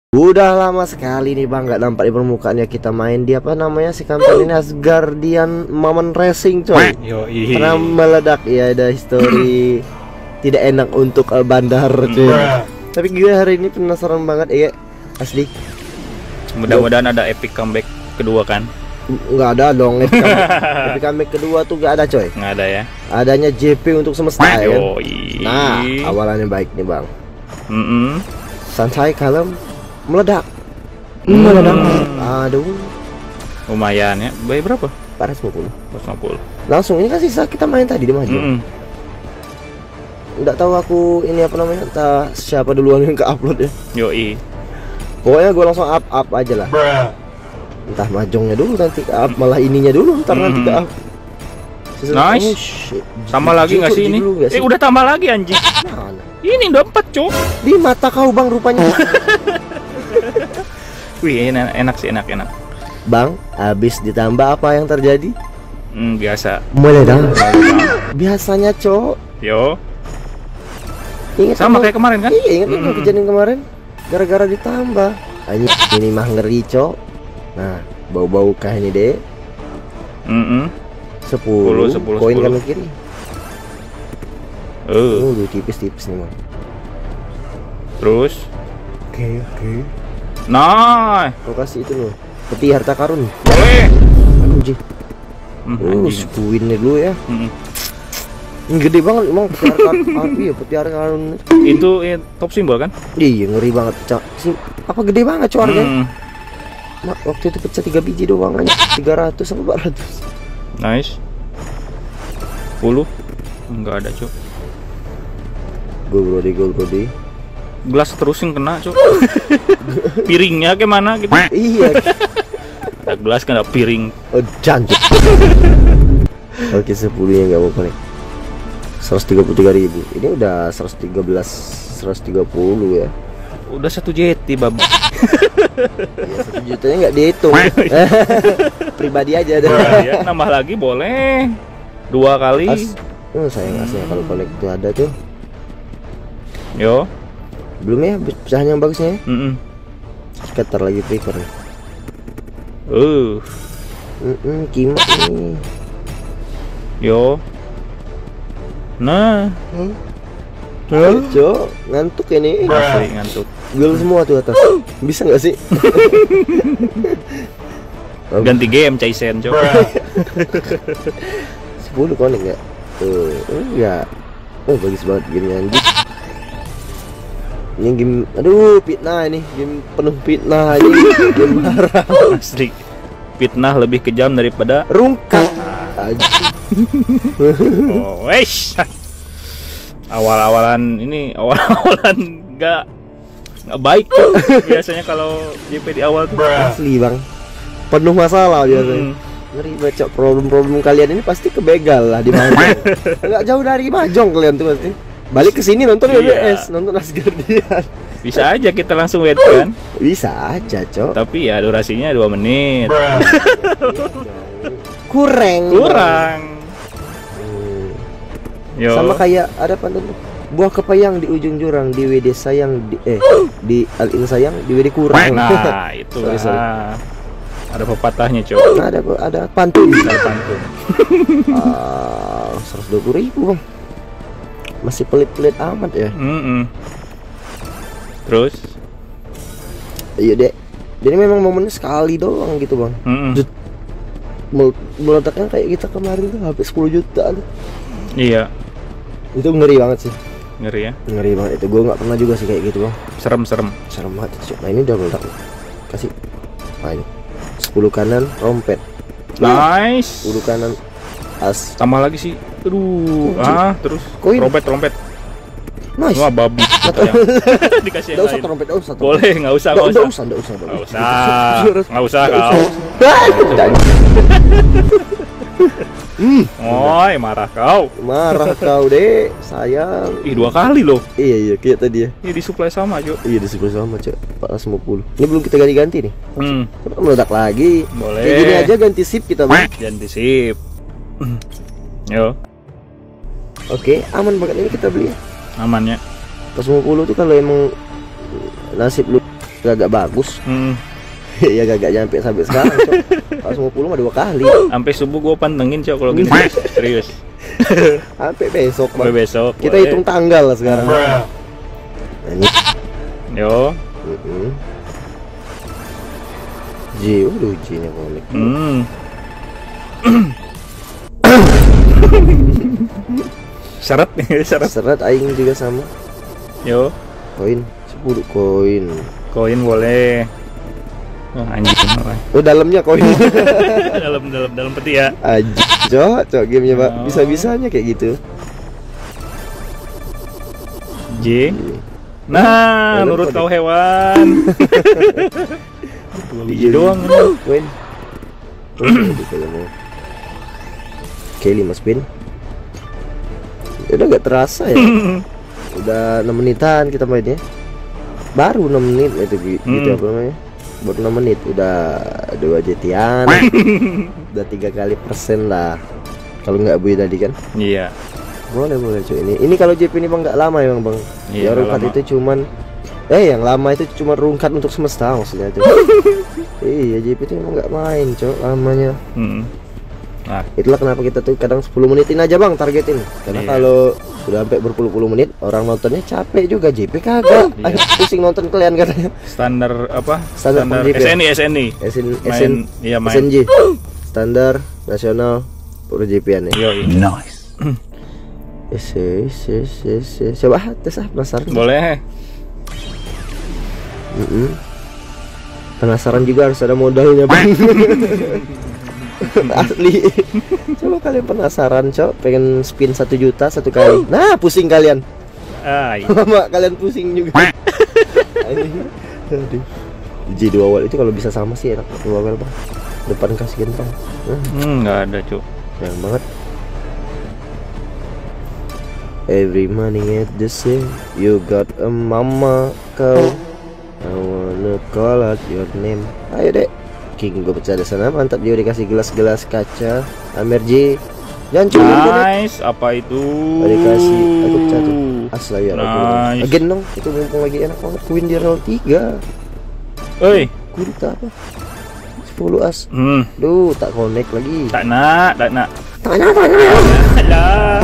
Udah lama sekali nih bang nggak nampak di permukaannya. Kita main di apa namanya si kampanye ini, Asgardian Momen Racing coy. Pernah meledak ya, ada history tidak enak untuk bandar coy. Tapi gue hari ini penasaran banget ya asli. Mudah-mudahan ada epic comeback kedua kan? Nggak ada dong epic comeback kedua tuh nggak ada coy. Nggak ada ya? Adanya JP untuk semesta ya kan? Nah awalannya baik nih bang. Santai kalem meledak. Aduh. Lumayan ya. Bayar berapa? 450. Langsung ini kan sisa kita main tadi di maju. Nggak tahu aku ini apa namanya, entah siapa duluan yang ke upload ya. Yoi. Pokoknya gue langsung up aja lah. Entah mahjongnya dulu nanti ke up, malah ininya dulu ntar nanti ke up. Nice. Tambah lagi nggak sih ini? Udah tambah lagi anjing. Ini udah 4 cok. Di mata kau bang rupanya. Wih enak sih, enak. Bang, habis ditambah apa yang terjadi? Biasa. Meledak. Biasanya cok. Yo. Ingat sama kayak kemarin kan? Iya ingat kan kejadian kemarin. Gara-gara ditambah. Ini mah ngeri cok. Nah bau-bau kah ini deh. 10 koin kanan kiri. Udah tipis-tipis nih bang. Terus Oke. Nah kau kasih itu loh, peti harta karun. boleh. Anjing. Sukuin dulu ya. Ini gede banget emang peti harta karun. Iya peti harta karun. Itu top simbol kan? Iya ngeri banget cak. Apa gede banget cok harganya. Waktu itu pecah 3 biji doang aja 300 sampai 400. Nice. 10 enggak ada cok. Gol Brody. Gelas terusin kena cok. Piringnya kemana gitu? Iya. Ada gelas kan ada piring. Oh janji. Oke 10 nya nggak mau connect. 133.000. Ini udah 130 ya. Udah 1 jeti bab. Ya 1 jutanya nggak dihitung. Pribadi aja deh. Ya, nambah lagi boleh 2 kali. Sayang aslinya kalau connect tuh ada tuh. Yo. Belum ya pecahan yang bagusnya ya? Skater lagi prefer nih. Kimak nih. Yo. Nah. Cok, ngantuk ini. Asli ngantuk. Gol semua tuh atas. Bisa nggak sih? Ganti game Caisen cok. 10 konek nggak? Tuh, enggak. Oh bagus banget gamenya anjing. Ini game, aduh fitnah ini, game penuh fitnah aja, game marah. Asli, fitnah lebih kejam daripada rungkat. Oh, wesh. Awalan nggak baik tuh. Biasanya kalau JP di awal tuh. Asli bang, penuh masalah biasanya. Ngeri baca problem kalian ini pasti kebegal lah di Mahjong. Nggak jauh dari Mahjong kalian tuh pasti. Balik ke sini nonton WBS, nonton Asgardian. Bisa aja kita langsung wait kan? Bisa aja, cok. Tapi ya durasinya 2 menit. Kurang. Yo. Sama kayak ada pantun buah kepayang di ujung jurang, di WD sayang di Al-In sayang, di WD kurang. Nah, itu sorry. Ada pepatahnya, cok. Ada pantun. 120.000 bang. Masih pelit-pelit amat ya. Terus? Iya dek. Jadi memang momennya sekali doang gitu bang. Meledaknya kayak kita kemarin tuh habis 10 juta tuh. Iya. Itu ngeri banget sih. Ngeri ya? Ngeri banget itu. Gue nggak pernah juga sih kayak gitu bang. Serem banget sih. Nah ini udah meledak. Kasih. Nah ini 10 kanan rompet. Nice. 10 kanan as. Tambah lagi sih. Aduh. Terus koin. Rompet. Nice. Wah babi. Dikasih yang lain. Trompet, nggak usah. Boleh, nggak usah kau. Marah kau deh, sayang. 2 kali loh. Iya kayak tadi ya. Ini disuplai sama Jo. Iya disuplai sama cok. 450. Ini belum kita ganti nih. Meledak lagi. Boleh. Kayak gini aja ganti sip kita bang. Ganti sip. Yo. Oke, aman banget ini kita beli. Aman ya. 450 tuh kalau emang nasib lu gak bagus. Ya gak nyampe sampai sekarang, Cok. Kalau 50 mah 2 kali. Sampai subuh gua pantengin, Cok, kalau gini. Serius. Sampai besok, Bang. Sampai besok. Kita boleh. hitung tanggal lah sekarang. Nah, ini. Yo. Ji, udah ujinya konek. Syarat nih, syarat. Seret aing juga sama. Yo. Koin 10 koin. Koin boleh. Oh, anjing. Oh, dalamnya koin. dalam peti ya. Anjing, Cok, gamenya, Pak. Bisa-bisanya kayak gitu. J. Nah, nurut kau hewan. Biji doang ini. Koin. Oke, 5 spin. Udah gak terasa ya. Udah 6 menitan kita mainnya. Baru 6 menit itu gitu apa namanya? Baru 6 menit udah 2 jetian. Udah 3 kali persen lah. Kalau nggak bui tadi kan? Iya. Boleh cuy. Ini kalau JP ini Bang nggak lama ya Bang. Iya, Ya rungkat itu cuman yang lama itu cuma rungkat untuk semesta maksudnya itu. Iya, JP itu emang nggak main, Cok, lamanya. Nah, itulah kenapa kita tuh kadang 10 menitin aja Bang targetin. Karena kalau sudah sampai berpuluh-puluh menit orang nontonnya capek juga. JP kagak. Pusing nonton kalian katanya. Standar apa? Standar SNI. Iya, main. SNJ. Standar nasional pro JP-an ya. Nice. Coba tes penasaran. Boleh. Penasaran juga harus ada modalnya Bang. Asli. Coba kalian penasaran, Cok, pengen spin 1 juta 1 kali. Nah, pusing kalian. Lama kalian pusing juga. Aduh. J2 awal itu kalau bisa sama sih enak 2 awal Bang. Depan kasihan Bang. Nggak ada, Cok. Yang banget. Every morning at the same, you got a mama kau. I wanna call out your name. Ayo dek, King gue pecah di sana, mantap. Dia dikasih gelas-gelas kaca. Amer J, jangan curi. Nice, apa itu? Dikasih, aku pecah tuh. As lah ya. Nice. Again dong, itu mumpung lagi enak banget. Queen di roll 3. Oi, Queen tak apa? 10 as. Duh, tak connect lagi. Tak nak. Tanya. Alah.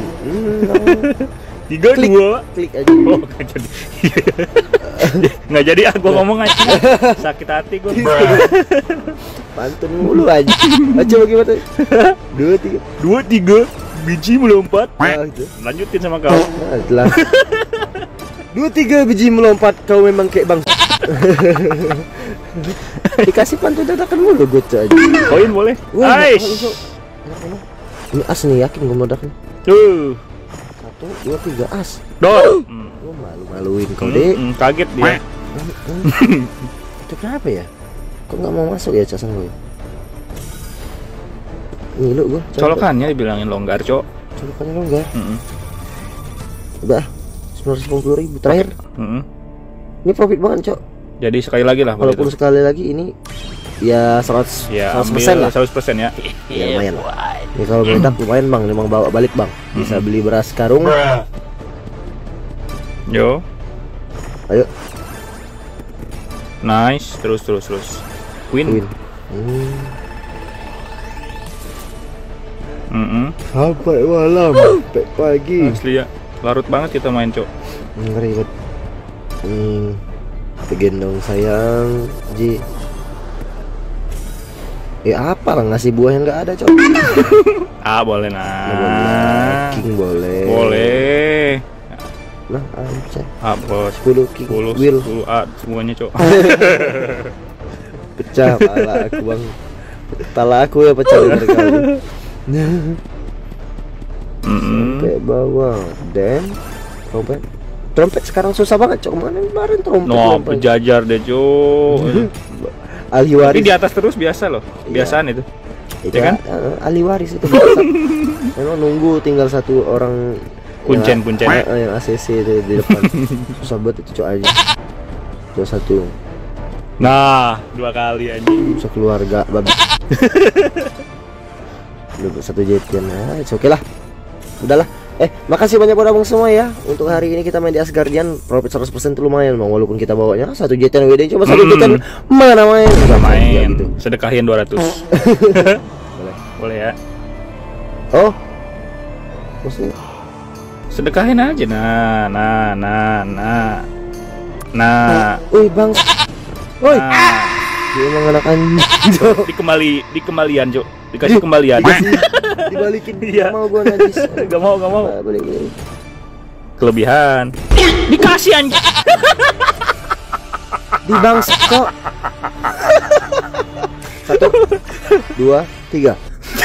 3 2. Klik aja. Oh, nggak jadi. Nggak jadi aku ngomong aja. Sakit hati gue. Pantun mulu aja. Coba gimana? 2 3 biji melompat. Gitu. Lanjutin sama kau. Telah. 2 3 biji melompat, kau memang kayak Bang. Dikasih pantun dadakan mulu gocok aja. Koin boleh. Nice. Ini as nih, yakin gue meledak nih. Tuh. 1 2 3 as. Dor. Lu malu-maluin kau dek. Kaget dia. Itu kenapa ya? Kok nggak mau masuk ya casan gue? Ngilu gue. Colokannya dibilangin longgar, Cok. Colokannya longgar. Udah 980.000 terakhir. Ini profit banget, Cok. Jadi sekali lagi lah. Walaupun sekali lagi ini ya 100% lah. 100% ya. Ya lumayan lah. Ini kalau meledak lumayan Bang, memang bawa balik Bang. Bisa beli beras karung. Yo. Ayo. Nice, terus. Queen. Sampai malam, sampai pagi. Asli ya. Larut banget kita main, Cok. Ngeri banget. Gendong sayang, Ji. Apa lah ngasih buah yang nggak ada, Cok. Boleh nah. King boleh. Boleh. Nah, aja. Apa? 10 King. 10 Will. Semuanya, Cok. Pecah pala aku Bang. Pala aku ya pecah dari kali. Sampai bawah. Dan trompet sekarang susah banget, Cok. Kemarin trompet. Berjajar deh, Cok. Ahli waris. Tapi di atas terus biasa loh. Kebiasaan itu. Ya kan? Ahli waris itu biasa. Memang nunggu tinggal 1 orang kuncen yang ACC itu di depan. Susah banget itu, Cok aja. 21. Nah, 2 kali anjing. Sekeluarga babi. Udah 1 jetian. Oke lah. Udahlah. Makasih banyak buat abang semua ya. Untuk hari ini kita main di Asgardian, profit 100% lumayan bang. Walaupun kita bawanya 1 JTN WD, coba 1 JTN mana main? Udah main ya, gitu. Sedekahin 200. Boleh ya. Oh maksudnya sedekahin aja. Nah. Woi bang. Woi. Dia emang anak anjing. Di kembalian, Jo. Dikasih kembalian. Dibalikin. Iya. Mau gua najis. Gak mau. Balik. Kelebihan. Dikasih anjing. Di bang kok. 1 2 3.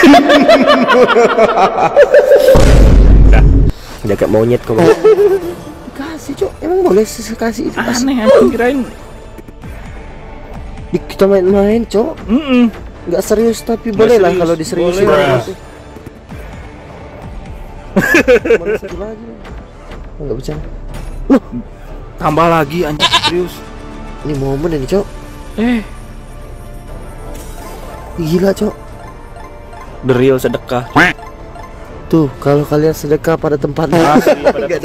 Udah kayak monyet kok. Kasih cok, emang boleh kasih itu? Aneh anjing, kirain kita main-main cok. Nggak serius tapi boleh lah kalau diseriusin. Mana satu lagi? Nggak bercanda. Loh, tambah lagi anjing, serius. Ini momen ini cok. Gila cok. The real sedekah. Tuh, kalau kalian sedekah pada tempatnya. Enggak.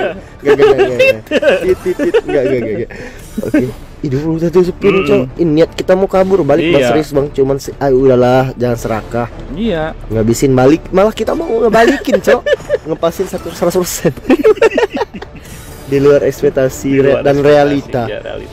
Oke. Ini 21 spin cok. Ini niat kita mau kabur balik bang, serius bang. Cuman udahlah, jangan serakah. Iya. Ngabisin balik, malah kita mau ngebalikin cok. Ngepasin 100%. Di luar ekspektasi dan realita.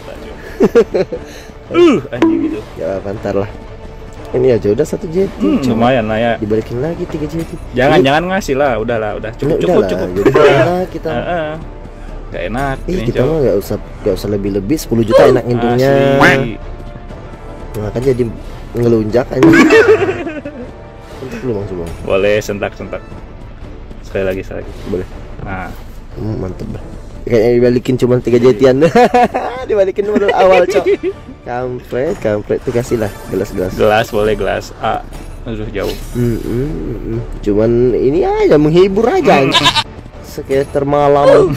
Anjing gitu. Ya pantar lah. Ini aja udah 1 JT. Lumayan lah ya. Dibalikin lagi 3 JT. Jangan ngasih lah, udah cukup. Jadi enak kita. Gak enak. Kita mah gak usah lebih-lebih, 10 juta enak ngitungnya. Nah kan jadi ngelunjak aja. Untuk lu bang coba. Boleh sentak. Sekali lagi. Boleh. Nah. Mantep dah. Kayaknya dibalikin cuma 3 JT-an. Dibalikin modal awal cok. Kampret tuh kasih lah gelas. Boleh gelas A. Aduh jauh. Cuman ini aja menghibur aja. Sekitar malam.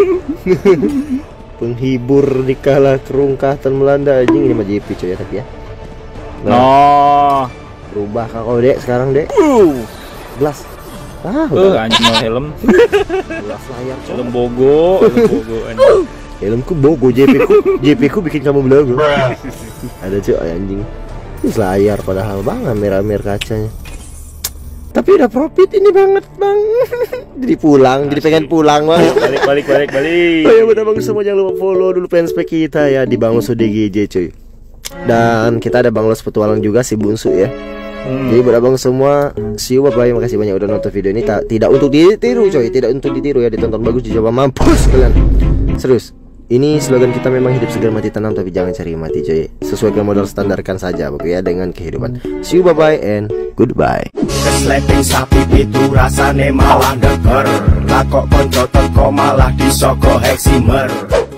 Penghibur di kala kerungkatan melanda anjing. Ini mah JP coy ya tapi ya. Berubah kakak dek sekarang dek. Gelas. Anjing mau helm. Gelas layar coy. Helm bogo anjing. Helmku bogo, JP ku bikin kamu belagu. Ada cuy anjing. Ini layar padahal bang, merah kacanya. Tapi udah profit ini banget bang. Jadi pengen pulang bang. Balik. Oh ya udah bang semua, jangan lupa follow dulu fanspage kita ya di Bang Los DGJ cuy. Dan kita ada Bang Los petualang juga si Bunsu ya. Jadi buat abang semua, see you, bye-bye. Makasih banyak udah nonton video ini. Tidak untuk ditiru coy, tidak untuk ditiru ya. Ditonton bagus, dicoba mampus kalian. Serius. Ini slogan kita memang hidup segar mati tenang, tapi jangan cari mati coy. Sesuaikan modal standarkan saja ya dengan kehidupan. See you, bye-bye and goodbye. Kesleting sapi itu rasane malah deker. Lah kok konco teko malah disoko heksimer.